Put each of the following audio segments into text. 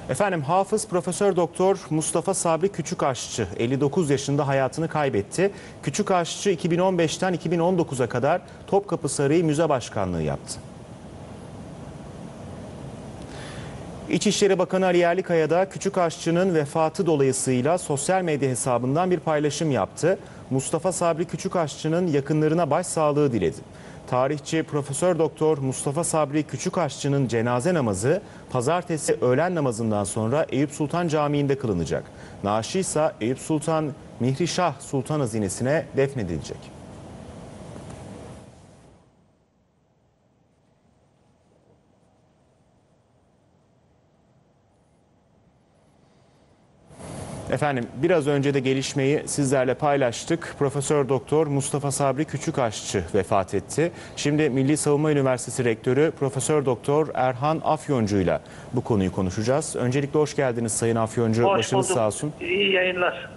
Efendim Hafız Profesör Doktor Mustafa Sabri Küçükaşçı 59 yaşında hayatını kaybetti. Küçükaşçı 2015'ten 2019'a kadar Topkapı Sarayı Müze Başkanlığı yaptı. İçişleri Bakanı Ali Yerlikaya da Küçükaşçı'nın vefatı dolayısıyla sosyal medya hesabından bir paylaşım yaptı. Mustafa Sabri Küçükaşçı'nın yakınlarına başsağlığı diledi. Tarihçi Profesör Doktor Mustafa Sabri Küçükaşçı'nın cenaze namazı pazartesi öğlen namazından sonra Eyüp Sultan Camii'nde kılınacak. Naaşı ise Eyüp Sultan Mihrişah Sultan Hazinesi'ne defnedilecek. Efendim biraz önce de gelişmeyi sizlerle paylaştık. Profesör Doktor Mustafa Sabri Küçükaşçı vefat etti. Şimdi Milli Savunma Üniversitesi Rektörü Profesör Doktor Erhan Afyoncu'yla bu konuyu konuşacağız. Öncelikle hoş geldiniz Sayın Afyoncu. Hoş Başınız bulduk. sağ olsun. İyi yayınlar.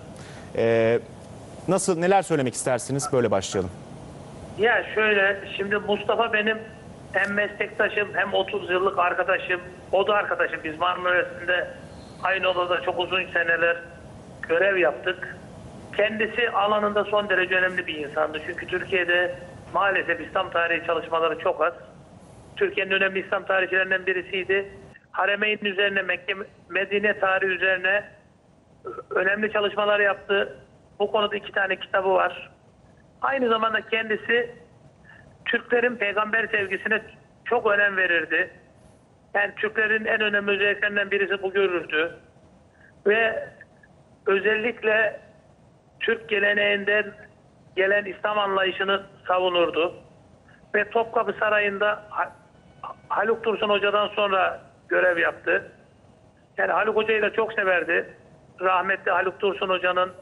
Neler söylemek istersiniz? Böyle başlayalım. Ya şöyle, şimdi Mustafa benim hem meslektaşım hem 30 yıllık arkadaşım. O da arkadaşım. Biz Marmara Üniversitesi'nde aynı odada çok uzun seneler görev yaptık. Kendisi alanında son derece önemli bir insandı. Çünkü Türkiye'de maalesef İslam tarihi çalışmaları çok az. Türkiye'nin önemli İslam tarihçilerinden birisiydi. Haremeyn üzerine, Mekke, Medine tarihi üzerine önemli çalışmalar yaptı. Bu konuda 2 tane kitabı var. Aynı zamanda kendisi Türklerin peygamber sevgisine çok önem verirdi. Yani Türklerin en önemli özelliklerinden birisi bu görürdü. Ve özellikle Türk geleneğinden gelen İslam anlayışını savunurdu. Ve Topkapı Sarayı'nda Haluk Dursun Hoca'dan sonra görev yaptı. Yani Haluk Hoca'yı da çok severdi. Rahmetli Haluk Dursun Hoca'nın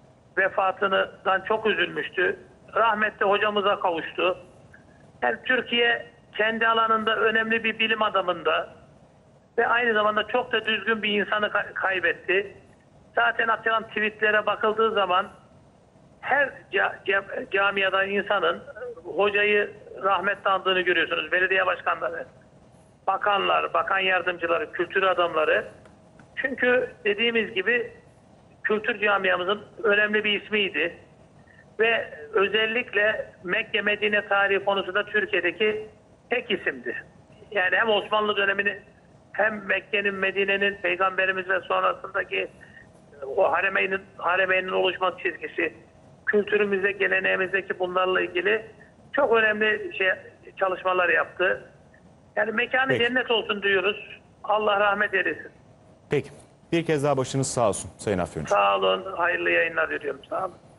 vefatından çok üzülmüştü. Rahmetli hocamıza kavuştu. Yani Türkiye kendi alanında önemli bir bilim adamında ve aynı zamanda çok da düzgün bir insanı kaybetti. Zaten atılan tweetlere bakıldığı zaman her camiadan insanın hocayı rahmetle andığını görüyorsunuz. Belediye başkanları, bakanlar, bakan yardımcıları, kültür adamları. Çünkü dediğimiz gibi kültür camiamızın önemli bir ismiydi. Ve özellikle Mekke Medine tarihi konusunda Türkiye'deki tek isimdi. Yani hem Osmanlı dönemini hem Mekke'nin, Medine'nin, Peygamberimiz ve sonrasındaki o haremeynin oluşma çizgisi, kültürümüzde, geleneğimizdeki bunlarla ilgili çok önemli çalışmalar yaptı. Yani mekanı cennet olsun diyoruz. Allah rahmet eylesin. Peki. Bir kez daha başınız sağ olsun Sayın Afyoncu. Sağ olun. Hayırlı yayınlar diliyorum. Sağ olun.